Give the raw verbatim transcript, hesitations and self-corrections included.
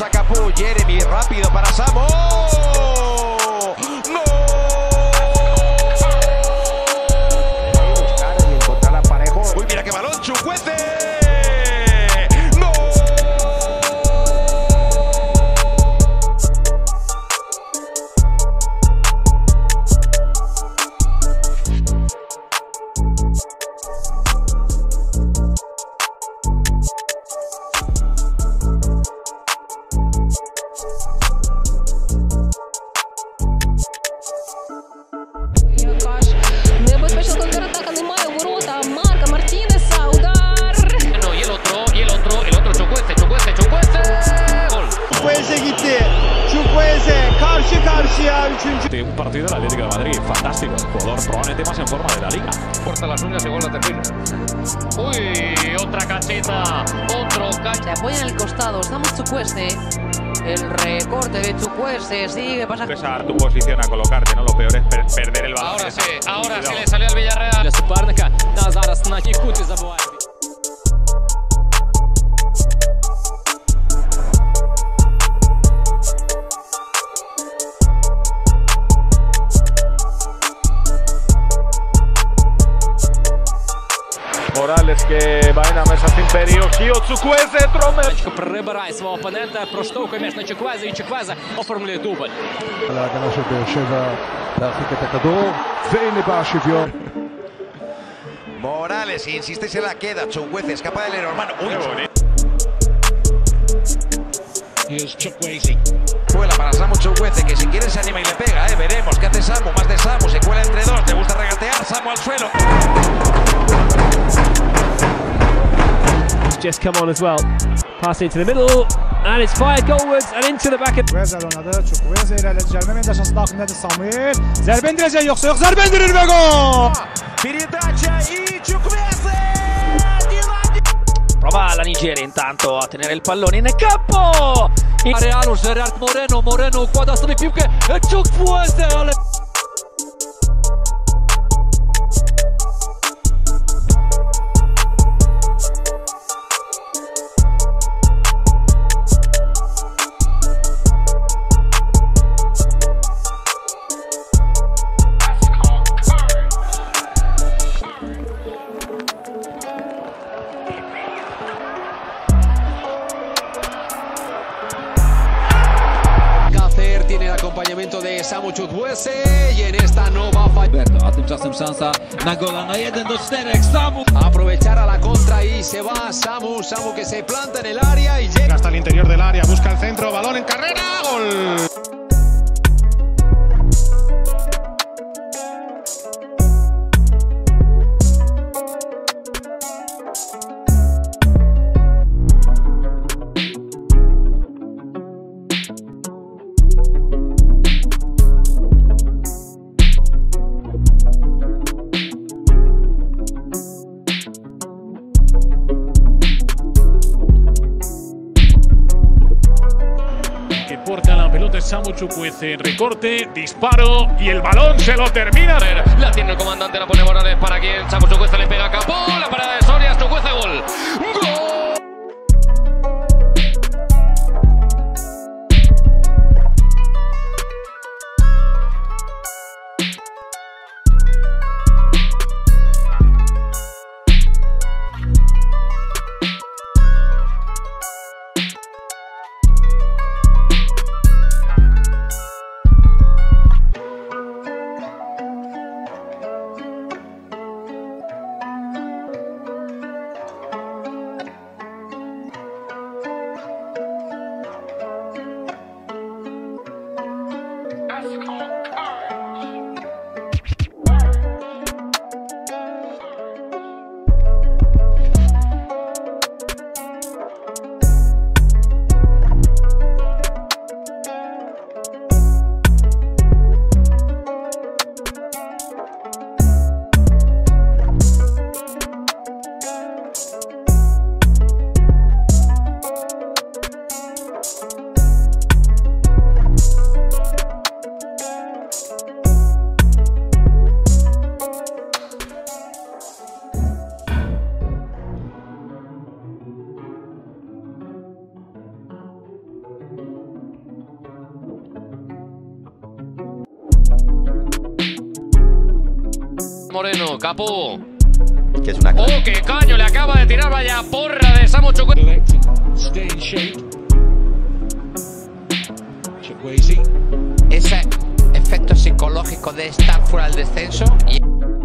saca Pu, Jeremy, rápido para Samu. ¡No! Buscar y encontrar a Parejo. Uy, mira qué balón, Chukwueze. Небезпечна контратака, немає ворота. Марка Мартінеса, удар. No, y el otro, y el otro, el otro Chukwueze, Chukwueze, Chukwueze. Gol. Chukwueze gitti. Chukwueze karşı karşıya üçüncü. Un partido del Atlético de Madrid fantástico, el jugador probablemente más en forma de la liga. Corta las uñas y gol la termina. Uy, otra cacheta, otro cacheta. Se apoya en el costado, estamos Chukwueze. El recorte de Chukwueze sigue, pasa. Empezar tu posición a colocarte, ¿no? Lo peor es per perder el balón. Ahora sí, ahora sí le salió al Villarreal. Для суперника та зараз на куті забиває. Morales que va en la mesa Imperio. Kio Chukwueze, Tromer. Прибирає свого опонента, проштовхує м'яч на Чуквезе, і Чуквезе оформлює дубль. להגנה של באר שבע להרחיק את הכדור, והנה בא השוויון. Morales insiste y se la queda. Chukwueze escapa del hermano. Uy, Here's Chukwueze. cuela para Samu Chukwueze, que si quiere se anima y le pega, eh. Veremos qué hace Samu, más de Samu, se cuela entre dos, le gusta regatear, Samu al suelo. Just come on as well. Pass into the middle, and it's fired goalwards and into the back of. Chukwueze oynadı. Chukwueze ilerledi. Cəlmə Mendeşası daxilindədir Samuel. Zərbə indirəcək yoxsa yox. Zərbə indirir və gol! Передача и Chukwueze. Prova la Nigeria intanto a tenere il pallone in campo. Realo, Gerard Moreno, Moreno qua da di più che Chukwueze. Tiene el acompañamiento de Samu Chukwueze y en esta no va a fallar. A tymczasem szansa na gola na jeden do czterech. Samu. Aprovechar a la contra y se va Samu, Samu que se planta en el área y llega Hasta el interior del área, busca el centro, balón en carrera, gol. Porta la pelota es Samu Chukwueze, recorte, disparo y el balón se lo termina. la tiene el comandante, la pone Morales para quien Samu Chukwueze le pega a Capó, la parada de Soria, Chukwueze, gol. ¡Gol! Moreno, Capó. Que es una ¡Oh, qué caño! Le acaba de tirar, vaya porra de Samu Chukwueze. Stay in shape. Chukwueze. Ese efecto psicológico de estar fuera del descenso y